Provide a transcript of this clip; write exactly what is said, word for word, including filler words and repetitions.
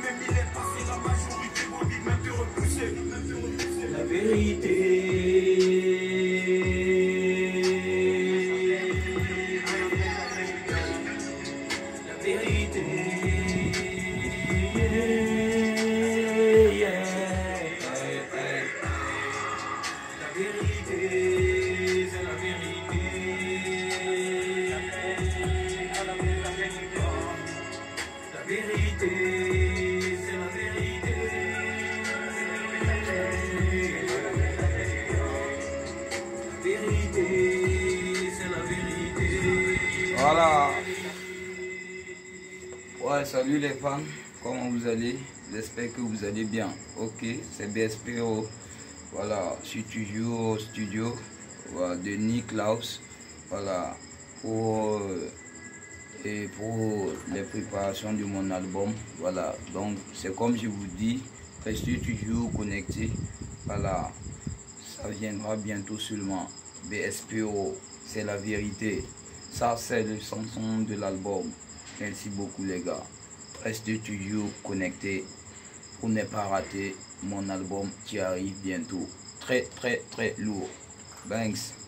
même il est passé, la majorité vont vite même te repousser. La vérité. La vérité. Yeah, yeah. La vérité, c'est la vérité. La vérité, c'est la vérité. La vérité, c'est la vérité. Voilà. Ouais, salut les fans. Comment vous allez? J'espère que vous allez bien. Ok, c'est B S P O. Voilà, je suis toujours au studio voilà, de Niklaus. Voilà, pour, euh, et pour les préparations de mon album. Voilà, donc c'est comme je vous dis, restez toujours connectés. Voilà, ça viendra bientôt seulement. B S P O, c'est la vérité. Ça, c'est le chanson de l'album. Merci beaucoup les gars. Restez toujours connectés pour ne pas rater mon album qui arrive bientôt. Très très très lourd. Thanks.